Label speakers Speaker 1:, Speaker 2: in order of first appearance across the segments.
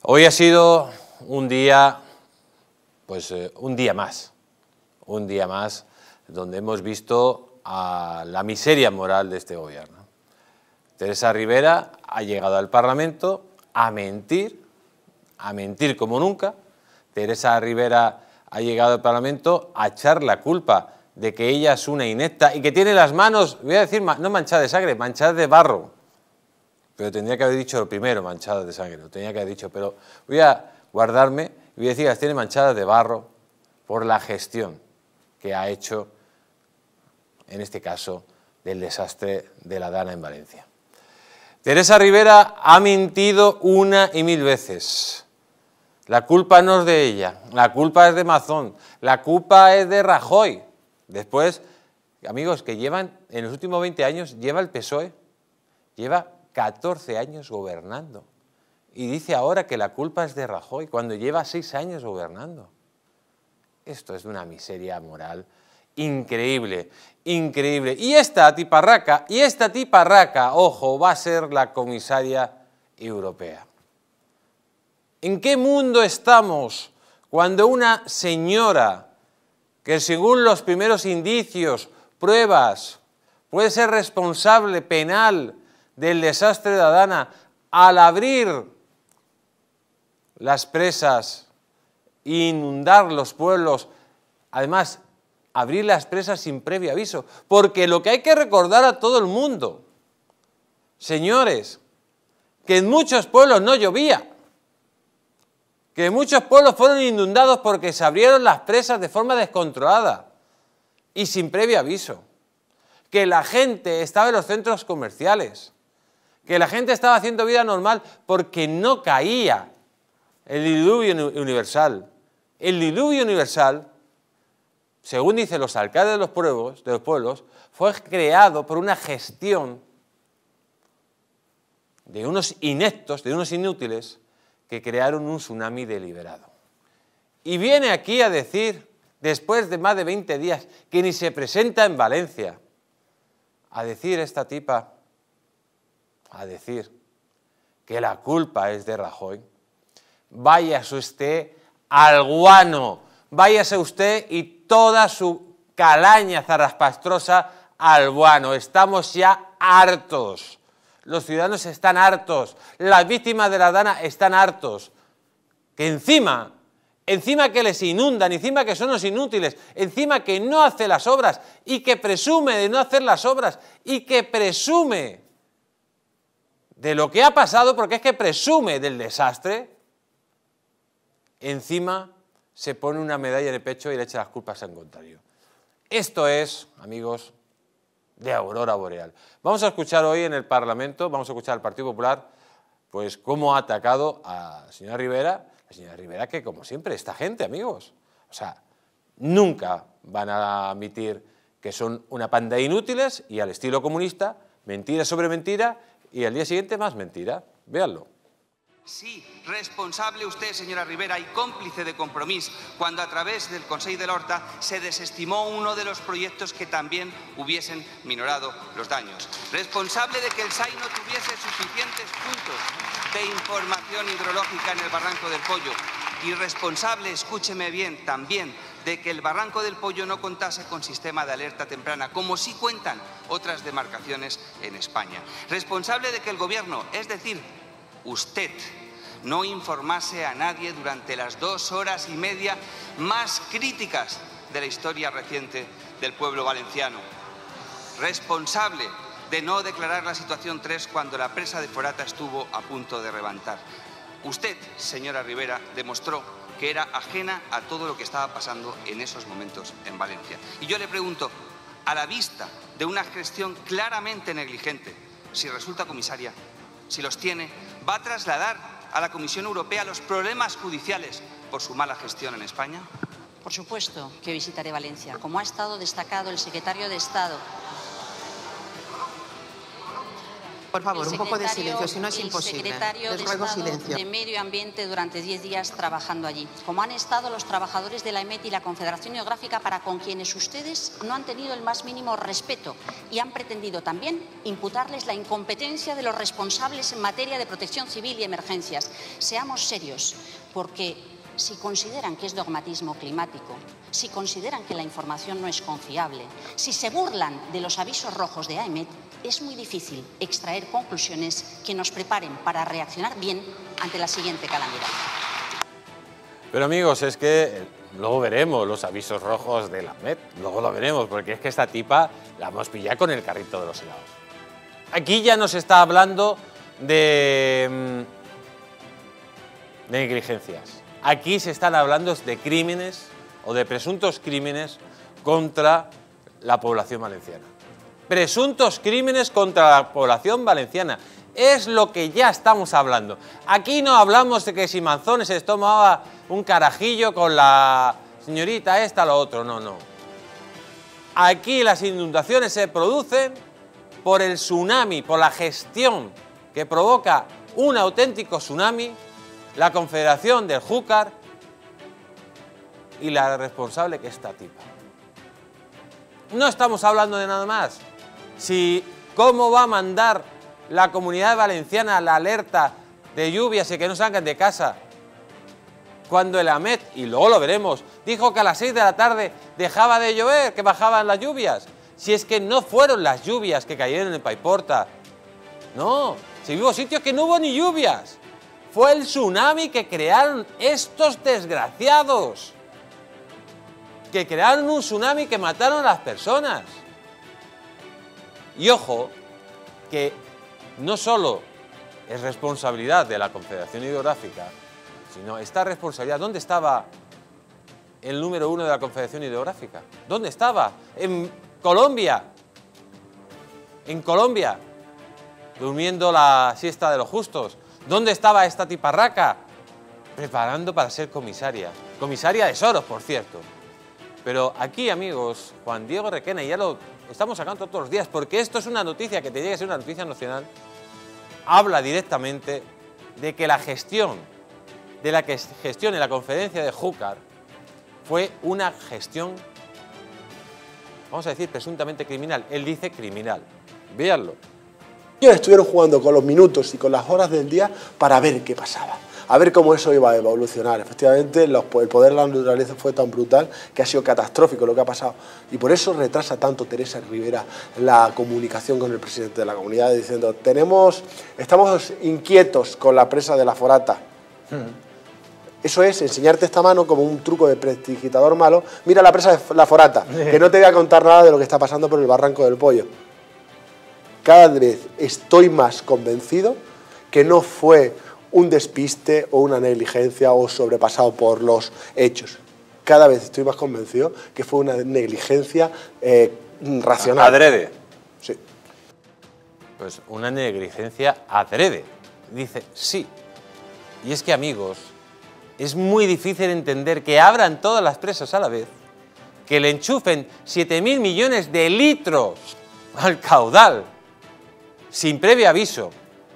Speaker 1: Hoy ha sido un día, un día más donde hemos visto a la miseria moral de este gobierno. Teresa Rivera ha llegado al Parlamento a mentir como nunca. Teresa Rivera ha llegado al Parlamento a echar la culpa de que ella es una inepta y que tiene las manos, voy a decir, no manchadas de sangre, manchadas de barro. Pero tendría que haber dicho lo primero, manchadas de sangre, lo tenía que haber dicho, pero voy a guardarme y voy a decir que las tiene manchadas de barro por la gestión que ha hecho, en este caso, del desastre de la Dana en Valencia. Teresa Rivera ha mentido una y mil veces. La culpa no es de ella, la culpa es de Mazón, la culpa es de Rajoy. Después, amigos, que llevan, en los últimos 20 años, lleva el PSOE, lleva 14 años gobernando. Y dice ahora que la culpa es de Rajoy, cuando lleva 6 años gobernando. Esto es una miseria moral increíble, increíble. Y esta tiparraca, ojo, va a ser la comisaria europea. ¿En qué mundo estamos cuando una señora que según los primeros indicios, pruebas, puede ser responsable penal del desastre de la Dana al abrir las presas e inundar los pueblos, además abrir las presas sin previo aviso? Porque lo que hay que recordar a todo el mundo, señores, que en muchos pueblos no llovía, que muchos pueblos fueron inundados porque se abrieron las presas de forma descontrolada y sin previo aviso, que la gente estaba en los centros comerciales, que la gente estaba haciendo vida normal porque no caía el diluvio universal. El diluvio universal, según dicen los alcaldes de los pueblos, fue creado por una gestión de unos ineptos, de unos inútiles, que crearon un tsunami deliberado. Y viene aquí a decir, después de más de 20 días, que ni se presenta en Valencia, a decir esta tipa, a decir que la culpa es de Rajoy. Váyase usted al guano, váyase usted y toda su calaña zarraspastrosa al guano. Estamos ya hartos. Los ciudadanos están hartos, las víctimas de la Dana están hartos, que encima que les inundan, encima que son los inútiles, encima que no hace las obras y que presume de no hacer las obras y que presume de lo que ha pasado, porque es que presume del desastre, encima se pone una medalla en el pecho y le echa las culpas al contrario. Esto es, amigos, de aurora boreal. Vamos a escuchar hoy en el Parlamento, vamos a escuchar al Partido Popular, pues cómo ha atacado a la señora Rivera, que como siempre, esta gente, amigos, o sea, nunca van a admitir que son una panda de inútiles y al estilo comunista, mentira sobre mentira y al día siguiente más mentira. Véanlo.
Speaker 2: Sí, responsable usted, señora Rivera, y cómplice de Compromís, cuando a través del Consell de l'Horta se desestimó uno de los proyectos que también hubiesen minorado los daños. Responsable de que el SAI no tuviese suficientes puntos de información hidrológica en el Barranco del Pollo. Y responsable, escúcheme bien, también de que el Barranco del Pollo no contase con sistema de alerta temprana, como sí cuentan otras demarcaciones en España. Responsable de que el Gobierno, es decir, usted, no informase a nadie durante las 2 horas y media más críticas de la historia reciente del pueblo valenciano. Responsable de no declarar la situación 3 cuando la presa de Forata estuvo a punto de reventar. Usted, señora Rivera, demostró que era ajena a todo lo que estaba pasando en esos momentos en Valencia. Y yo le pregunto, a la vista de una gestión claramente negligente, si resulta comisaria, si los tiene, ¿va a trasladar a la Comisión Europea los problemas judiciales por su mala gestión en España?
Speaker 3: Por supuesto que visitaré Valencia, como ha estado destacado el secretario de Estado.
Speaker 4: Por favor, un poco de silencio, si no es
Speaker 3: el
Speaker 4: imposible.
Speaker 3: secretario
Speaker 4: Les
Speaker 3: de
Speaker 4: ruego
Speaker 3: Estado
Speaker 4: silencio.
Speaker 3: de Medio Ambiente durante 10 días trabajando allí, como han estado los trabajadores de la EMET y la Confederación Hidrográfica, para con quienes ustedes no han tenido el más mínimo respeto y han pretendido también imputarles la incompetencia de los responsables en materia de protección civil y emergencias. Seamos serios, porque si consideran que es dogmatismo climático, si consideran que la información no es confiable, si se burlan de los avisos rojos de AEMET, es muy difícil extraer conclusiones que nos preparen para reaccionar bien ante la siguiente calamidad.
Speaker 1: Pero amigos, es que luego veremos los avisos rojos de la AEMET, luego lo veremos, porque es que esta tipa la hemos pillado con el carrito de los helados. Aquí ya nos está hablando de negligencias. Aquí se están hablando de crímenes o de presuntos crímenes contra la población valenciana. Presuntos crímenes contra la población valenciana. Es lo que ya estamos hablando. Aquí no hablamos de que si Manzones se tomaba un carajillo con la señorita esta, lo otro. No, no. Aquí las inundaciones se producen por el tsunami, por la gestión que provoca un auténtico tsunami, la Confederación del Júcar y la responsable, que es esta tipa. No estamos hablando de nada más. Si cómo va a mandar la Comunidad Valenciana la alerta de lluvias y que no salgan de casa, cuando el AEMET, y luego lo veremos, dijo que a las 6 de la tarde dejaba de llover, que bajaban las lluvias. Si es que no fueron las lluvias que cayeron en Paiporta. No, si hubo sitios que no hubo ni lluvias. Fue el tsunami que crearon estos desgraciados. Que crearon un tsunami que mataron a las personas. Y ojo, que no solo es responsabilidad de la Confederación Hidrográfica, sino esta responsabilidad. ¿Dónde estaba el número 1 de la Confederación Hidrográfica? ¿Dónde estaba? En Colombia. En Colombia, durmiendo la siesta de los justos. ¿Dónde estaba esta tiparraca? Preparando para ser comisaria. Comisaria de Soros, por cierto. Pero aquí, amigos, Juan Diego Requena, y ya lo estamos sacando todos los días, porque esto es una noticia que te llega a ser una noticia nacional, habla directamente de que la gestión de la que gestione la conferencia de Júcar fue una gestión, vamos a decir, presuntamente criminal. Él dice criminal. Véanlo.
Speaker 5: Ellos estuvieron jugando con los minutos y con las horas del día para ver qué pasaba, a ver cómo eso iba a evolucionar. Efectivamente, el poder de la naturaleza fue tan brutal que ha sido catastrófico lo que ha pasado. Y por eso retrasa tanto Teresa Rivera la comunicación con el presidente de la comunidad, diciendo, estamos inquietos con la presa de la Forata. Eso es enseñarte esta mano como un truco de prestidigitador malo. Mira la presa de la Forata, que no te voy a contar nada de lo que está pasando por el Barranco del Pollo. Cada vez estoy más convencido que no fue un despiste o una negligencia o sobrepasado por los hechos. Cada vez estoy más convencido que fue una negligencia racional.
Speaker 1: Adrede.
Speaker 5: Sí.
Speaker 1: Pues una negligencia adrede. Dice, sí. Y es que, amigos, es muy difícil entender que abran todas las presas a la vez, que le enchufen 7.000 millones de litros al caudal, sin previo aviso,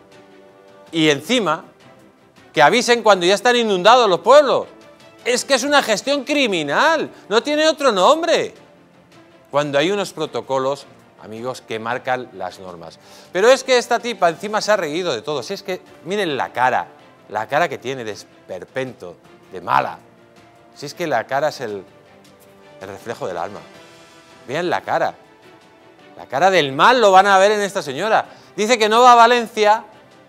Speaker 1: y encima que avisen cuando ya están inundados los pueblos. Es que es una gestión criminal, no tiene otro nombre. Cuando hay unos protocolos, amigos, que marcan las normas. Pero es que esta tipa encima se ha reído de todo. Si es que miren la cara que tiene de esperpento, de mala. Si es que la cara es el reflejo del alma. Vean la cara del mal lo van a ver en esta señora. Dice que no va a Valencia,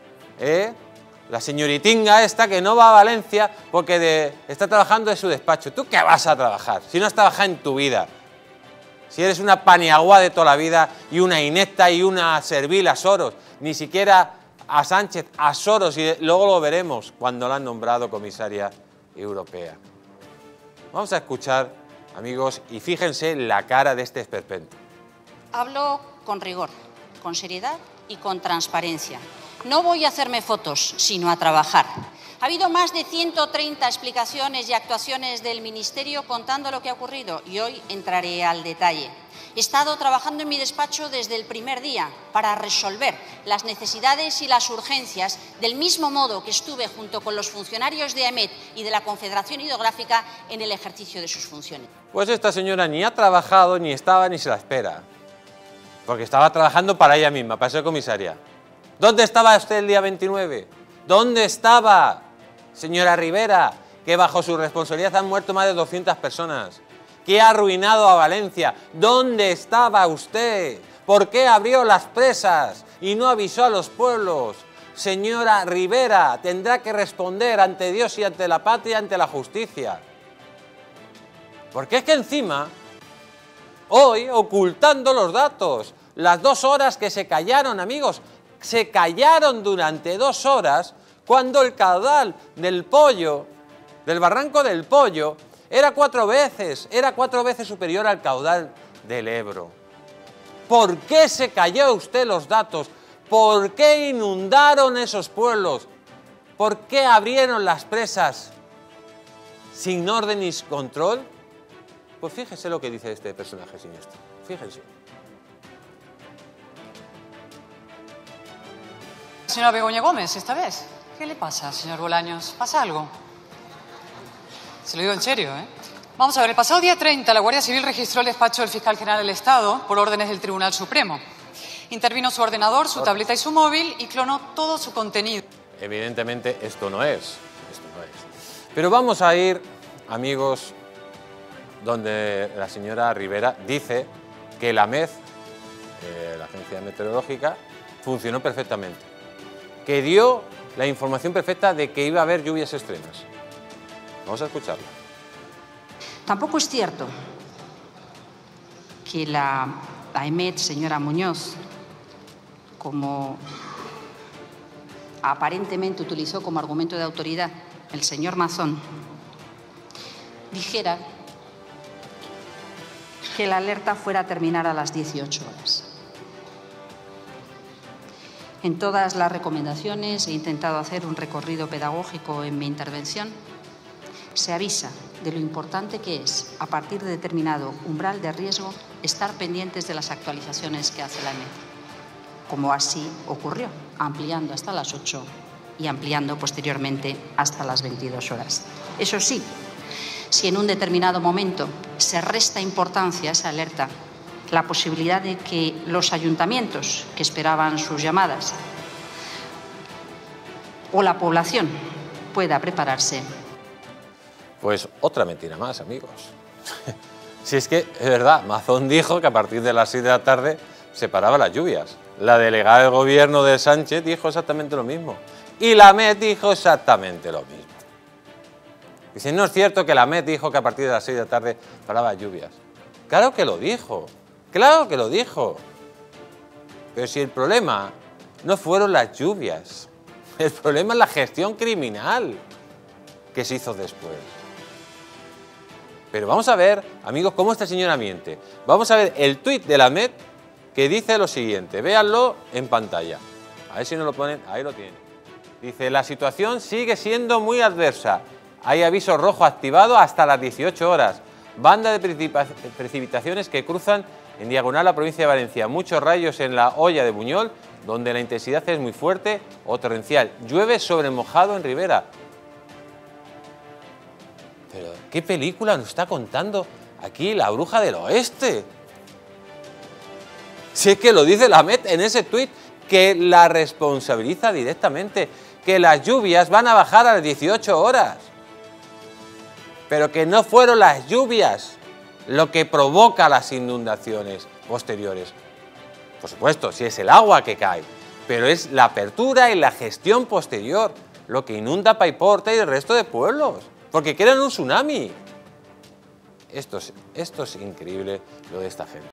Speaker 1: la señoritinga esta, que no va a Valencia porque está trabajando en su despacho. ¿Tú qué vas a trabajar si no has trabajado en tu vida? Si eres una paniagua de toda la vida y una inepta y una servil a Soros, ni siquiera a Sánchez, a Soros, y luego lo veremos cuando la han nombrado comisaria europea. Vamos a escuchar, amigos, y fíjense la cara de este esperpento.
Speaker 3: Hablo con rigor, con seriedad y con transparencia. No voy a hacerme fotos, sino a trabajar. Ha habido más de 130 explicaciones y actuaciones del Ministerio contando lo que ha ocurrido y hoy entraré al detalle. He estado trabajando en mi despacho desde el primer día para resolver las necesidades y las urgencias, del mismo modo que estuve junto con los funcionarios de AEMET y de la Confederación Hidrográfica en el ejercicio de sus funciones.
Speaker 1: Pues esta señora ni ha trabajado, ni estaba, ni se la espera. Porque estaba trabajando para ella misma, para ser comisaria. ¿Dónde estaba usted el día 29? ¿Dónde estaba, señora Rivera, que bajo su responsabilidad han muerto más de 200 personas? ¿Qué ha arruinado a Valencia? ¿Dónde estaba usted? ¿Por qué abrió las presas y no avisó a los pueblos? Señora Rivera, tendrá que responder ante Dios y ante la patria y ante la justicia. Porque es que encima, hoy, ocultando los datos, las 2 horas que se callaron, amigos, se callaron durante 2 horas cuando el caudal del Pollo, del Barranco del Pollo, era 4 veces superior al caudal del Ebro. ¿Por qué se calló usted los datos? ¿Por qué inundaron esos pueblos? ¿Por qué abrieron las presas sin orden ni control? Pues fíjese lo que dice este personaje siniestro. Fíjense.
Speaker 6: Señora Begoña Gómez, esta vez. ¿Qué le pasa, señor Bolaños? ¿Pasa algo? Se lo digo en serio, ¿eh? Vamos a ver, el pasado día 30 la Guardia Civil registró el despacho del fiscal general del Estado por órdenes del Tribunal Supremo. Intervino su ordenador, su tableta y su móvil y clonó todo su contenido.
Speaker 1: Evidentemente esto no es. Pero vamos a ir, amigos, donde la señora Rivera dice que la AEMET, la Agencia Meteorológica, funcionó perfectamente. Que dio la información perfecta de que iba a haber lluvias extremas. Vamos a escucharlo.
Speaker 3: Tampoco es cierto que la AEMET, señora Muñoz, como aparentemente utilizó como argumento de autoridad el señor Mazón, dijera que la alerta fuera a terminar a las 18 horas. En todas las recomendaciones he intentado hacer un recorrido pedagógico en mi intervención. Se avisa de lo importante que es, a partir de determinado umbral de riesgo, estar pendientes de las actualizaciones que hace la AEMET, como así ocurrió, ampliando hasta las 8 y ampliando posteriormente hasta las 22 horas. Eso sí, si en un determinado momento se resta importancia a esa alerta, la posibilidad de que los ayuntamientos que esperaban sus llamadas o la población pueda prepararse.
Speaker 1: Pues otra mentira más, amigos. Si es que, es verdad, Mazón dijo que a partir de las 6 de la tarde se paraban las lluvias. La delegada del gobierno de Sánchez dijo exactamente lo mismo. Y la AEMET dijo exactamente lo mismo. Dice, no es cierto que la AEMET dijo que a partir de las 6 de la tarde paraban lluvias. Claro que lo dijo. Claro que lo dijo. Pero si el problema no fueron las lluvias, el problema es la gestión criminal que se hizo después. Pero vamos a ver, amigos, cómo esta señora miente. Vamos a ver el tuit de la AEMET que dice lo siguiente. Véanlo en pantalla. A ver si nos lo ponen. Ahí lo tienen. Dice, la situación sigue siendo muy adversa. Hay aviso rojo activado hasta las 18 horas. Banda de precipitaciones que cruzan en diagonal la provincia de Valencia. Muchos rayos en la hoya de Buñol, donde la intensidad es muy fuerte o torrencial. Llueve sobre mojado en Rivera. Pero, ¿qué película nos está contando aquí la bruja del oeste? Si es que lo dice la AEMET en ese tuit, que la responsabiliza directamente, que las lluvias van a bajar a las 18 horas. Pero que no fueron las lluvias lo que provoca las inundaciones posteriores. Por supuesto, si es el agua que cae, pero es la apertura y la gestión posterior lo que inunda Paiporta y el resto de pueblos, porque crean un tsunami. Esto es increíble lo de esta gente.